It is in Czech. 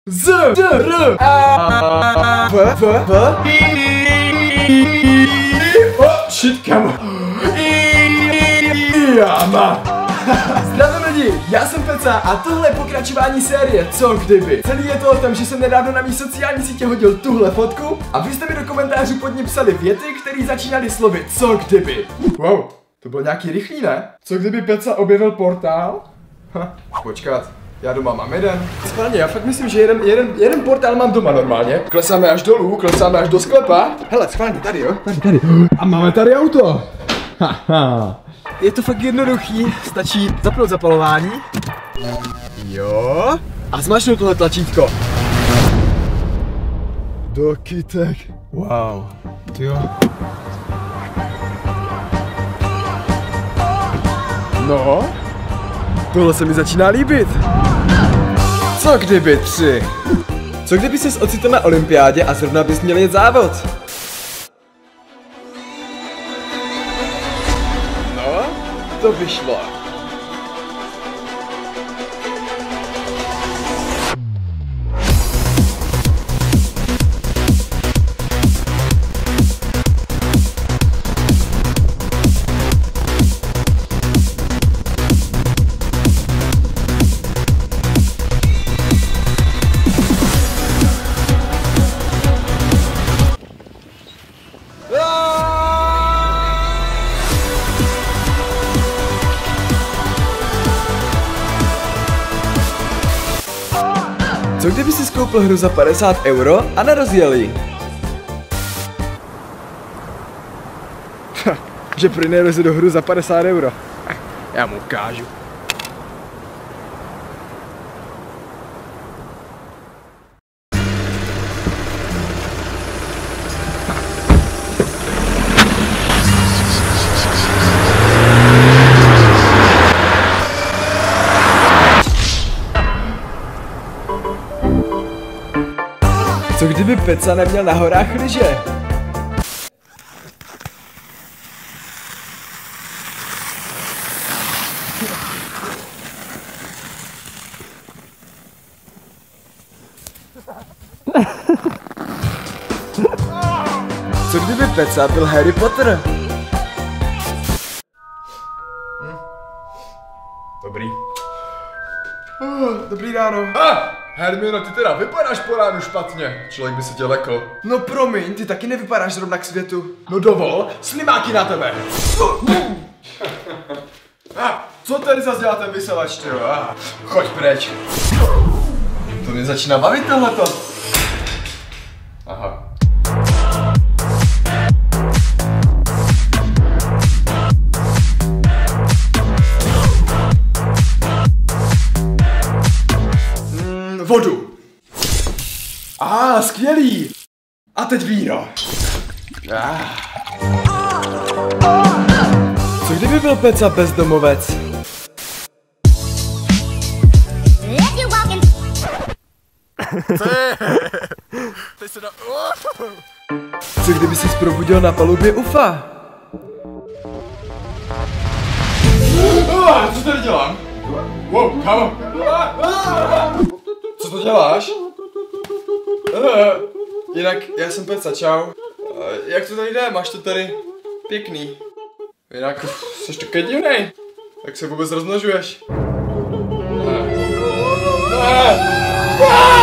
Z, D, R, A, V, oh, shit, kamo. Jama. Zdravím lidi, já jsem Peca a tohle je pokračování série Co kdyby. Celý je to o tom, že jsem nedávno na mý sociální sítě hodil tuhle fotku a vy jste mi do komentářů pod ní psali věty, které začínaly slovy Co kdyby. Wow, to bylo nějaký rychlý, ne? Co kdyby Peca objevil portál? Počkat. Já doma mám jeden. Schválně, já fakt myslím, že jeden portál mám doma normálně. Klesáme až dolů, klesáme až do sklepa. Hele, schválně, tady jo, tady. A máme tady auto. Haha. Je to fakt jednoduchý, stačí zapnout zapalování. Jo. A zmačknout tohle tlačítko. Do kytek. Wow. Jo. No. Tohle se mi začíná líbit. Co kdyby 3? Co kdyby ses ocitl na olympiádě a zrovna bys měl jet závod? No, to by šlo. Co kdyby si koupil hru za 50 € a nerozjel ji? Že prý nerozjel do hru za 50 €. Já mu ukážu. Co kdyby Peca neměl na horách lyže? Co kdyby Peca byl Harry Potter? Dobrý. Dobrý ráno. Hermino, ty teda vypadáš po ránu špatně. Člověk by se tě lekl. No promiň, ty taky nevypadáš zrovna k světu. No dovol, slimáky na tebe. Co tady zase dělá ten vysavač, ty jo? Choď pryč. To mě začíná bavit tohleto. Aha. Vodu. Skvělý. A teď víno. Co kdyby byl Peca bezdomovec? Co kdyby se probudil na palubě UFA? Co tady dělám? Wow, kámo. Co to děláš? Jinak, já jsem Peca, čau. Jak to tady jde? Máš to tady pěkný. Jinak, jsi takový divnej. Jak se vůbec rozmnožuješ?